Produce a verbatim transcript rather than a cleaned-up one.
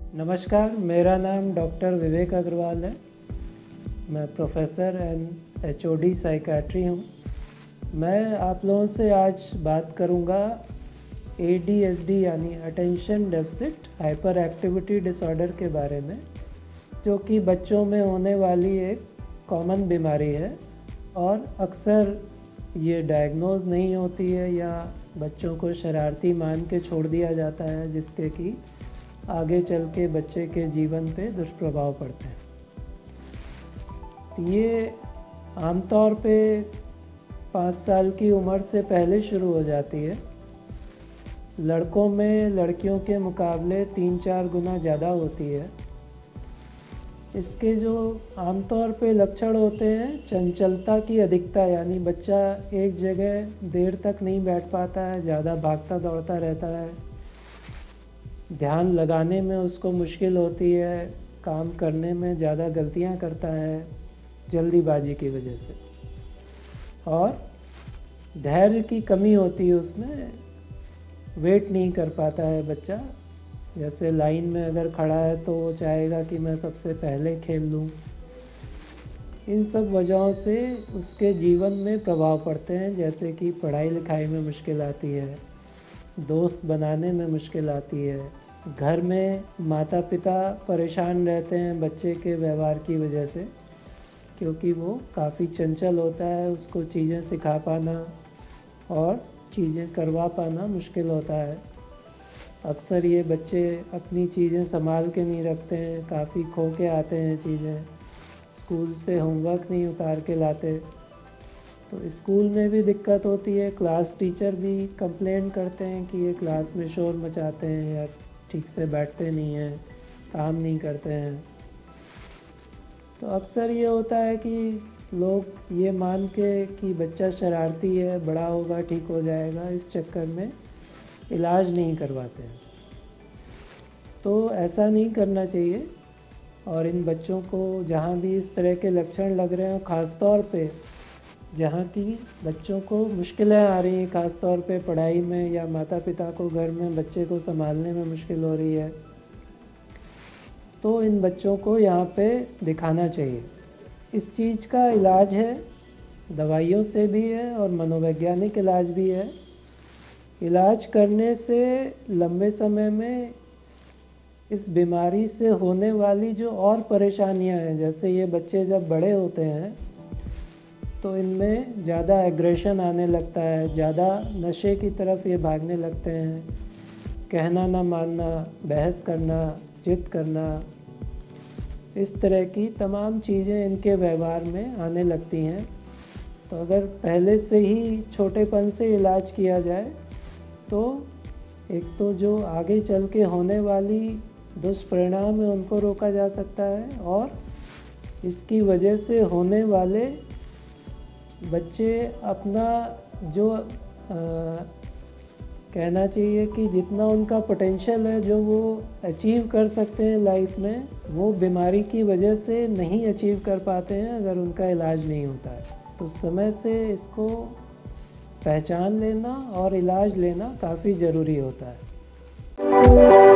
नमस्कार, मेरा नाम डॉक्टर विवेक अग्रवाल है। मैं प्रोफेसर एंड एचओडी साइकेट्री हूँ। मैं आप लोगों से आज बात करूँगा एडीएचडी यानी attention deficit hyper activity disorder के बारे में, जो कि बच्चों में होने वाली एक कॉमन बीमारी है और अक्सर ये डायग्नोज नहीं होती है या बच्चों को शरारती मान के छोड़ दिया जाता है, जिसके कि आगे चल के बच्चे के जीवन पे दुष्प्रभाव पड़ते हैं। ये आमतौर पे पाँच साल की उम्र से पहले शुरू हो जाती है। लड़कों में लड़कियों के मुकाबले तीन चार गुना ज़्यादा होती है। इसके जो आमतौर पे लक्षण होते हैं, चंचलता की अधिकता, यानी बच्चा एक जगह देर तक नहीं बैठ पाता है, ज़्यादा भागता दौड़ता रहता है, ध्यान लगाने में उसको मुश्किल होती है, काम करने में ज़्यादा गलतियां करता है जल्दीबाजी की वजह से, और धैर्य की कमी होती है उसमें, वेट नहीं कर पाता है बच्चा। जैसे लाइन में अगर खड़ा है तो वो चाहेगा कि मैं सबसे पहले खेल लूँ। इन सब वजहों से उसके जीवन में प्रभाव पड़ते हैं, जैसे कि पढ़ाई लिखाई में मुश्किल आती है, दोस्त बनाने में मुश्किल आती है, घर में माता पिता परेशान रहते हैं बच्चे के व्यवहार की वजह से, क्योंकि वो काफ़ी चंचल होता है, उसको चीज़ें सिखा पाना और चीज़ें करवा पाना मुश्किल होता है। अक्सर ये बच्चे अपनी चीज़ें संभाल के नहीं रखते हैं, काफ़ी खो के आते हैं चीज़ें, स्कूल से होमवर्क नहीं उतार के लाते, तो स्कूल में भी दिक्कत होती है। क्लास टीचर भी कंप्लेन करते हैं कि ये क्लास में शोर मचाते हैं या ठीक से बैठते नहीं हैं, काम नहीं करते हैं। तो अक्सर ये होता है कि लोग ये मान के कि बच्चा शरारती है, बड़ा होगा ठीक हो जाएगा, इस चक्कर में इलाज नहीं करवाते हैं। तो ऐसा नहीं करना चाहिए, और इन बच्चों को जहाँ भी इस तरह के लक्षण लग रहे हैं, ख़ास तौर पे जहाँ की बच्चों को मुश्किलें आ रही हैं, ख़ास तौर पे पढ़ाई में, या माता पिता को घर में बच्चे को संभालने में मुश्किल हो रही है, तो इन बच्चों को यहाँ पे दिखाना चाहिए। इस चीज़ का इलाज है, दवाइयों से भी है और मनोवैज्ञानिक इलाज भी है। इलाज करने से लंबे समय में इस बीमारी से होने वाली जो और परेशानियां हैं, जैसे ये बच्चे जब बड़े होते हैं तो इनमें ज़्यादा एग्रेशन आने लगता है, ज़्यादा नशे की तरफ ये भागने लगते हैं, कहना ना मानना, बहस करना, जिद करना, इस तरह की तमाम चीज़ें इनके व्यवहार में आने लगती हैं। तो अगर पहले से ही छोटेपन से इलाज किया जाए तो एक तो जो आगे चल के होने वाली दुष्परिणाम है उनको रोका जा सकता है, और इसकी वजह से होने वाले बच्चे अपना जो आ, कहना चाहिए कि जितना उनका पोटेंशियल है, जो वो अचीव कर सकते हैं लाइफ में, वो बीमारी की वजह से नहीं अचीव कर पाते हैं अगर उनका इलाज नहीं होता है। तो समय से इसको पहचान लेना और इलाज लेना काफ़ी ज़रूरी होता है।